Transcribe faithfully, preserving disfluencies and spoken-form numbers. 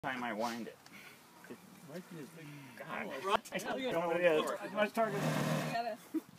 time I wind it. It might be as big. God, I don't know what it is. It's much target.